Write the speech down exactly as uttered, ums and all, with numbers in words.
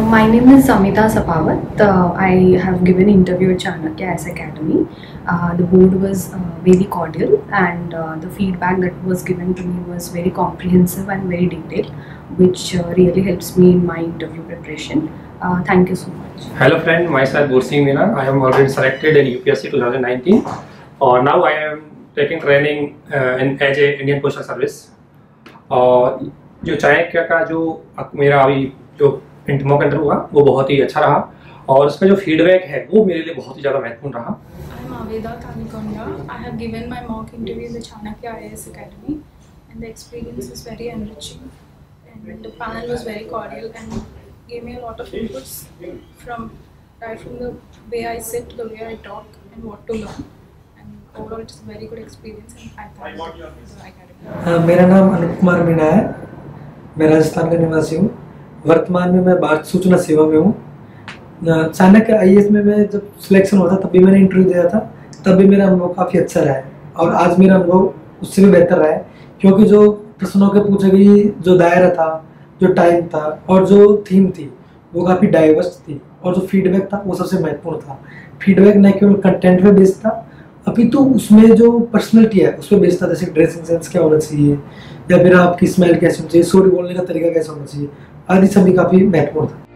my name is Samita Sapawat. Uh, I have given interview at Chanakya S Academy. Uh, the board was uh, very cordial, and uh, the feedback that was given to me was very comprehensive and very detailed, which uh, really helps me in my interview preparation. Uh, thank you so much. Hello friend, myself Gursing Meena. I am already selected in U P S C twenty nineteen. Uh, now I am taking training uh, in as a Indian Postal Service. और uh, जो चाणक्य का जो मेरा अभी जो mock interview हुआ वो बहुत ही अच्छा रहा और उसमें जो फीडबैक है वो मेरे लिए बहुत ही ज़्यादा महत्वपूर्ण रहा। I am Aveda Tanikonda. I have given my mock interview in the Chanakya I A S Academy, and the experience is very enriching. And the panel was very cordial and gave me a lot of inputs from right from the way I sit, the way I talk, and what to learn. And overall, it is a very good experience, and I thank the academy. मेरा नाम अनुप कुमार मीणा है। मैं राजस्थान का निवासी हूँ। वर्तमान में मैं भारत सूचना सेवा में हूँ। चाणक्य आई ए एस में मैं जब सिलेक्शन हुआ था तब भी मैंने इंटरव्यू दिया था, तब भी मेरा अनुभव काफ़ी अच्छा रहा है और आज मेरा अनुभव उससे भी बेहतर रहा है, क्योंकि जो प्रश्नों के पूछे गई जो दायरा था, जो टाइम था और जो थीम थी वो काफ़ी डाइवर्स थी और जो फीडबैक था वो सबसे महत्वपूर्ण था। फीडबैक न केवल कंटेंट पे बेस्ड था, अभी तो उसमें जो पर्सनैलिटी है उस पर बेस्ड था, जैसे ड्रेसिंग सेंस क्या होना चाहिए या फिर आपकी स्माइल कैसे होनी चाहिए, सॉरी बोलने का तरीका कैसा होना चाहिए, आदि सभी काफ़ी महत्वपूर्ण था।